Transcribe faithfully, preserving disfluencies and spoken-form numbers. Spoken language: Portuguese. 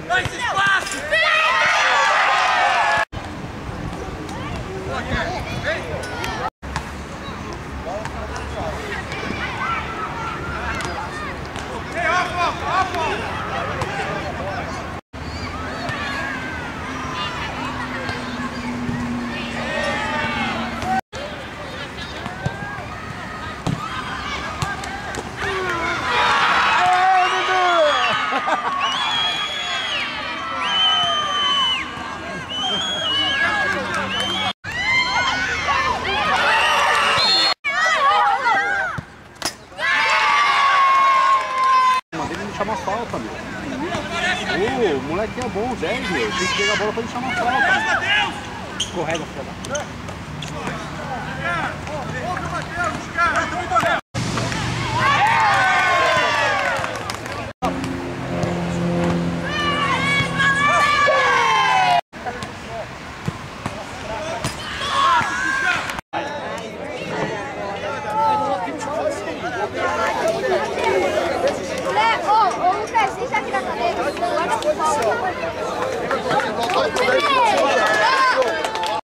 Dois espaços! Chama falta, meu. Ô, o moleque é bom, dez, meu. Tem que pegar a bola pra ele chamar falta, meu. Escorrega, filha da...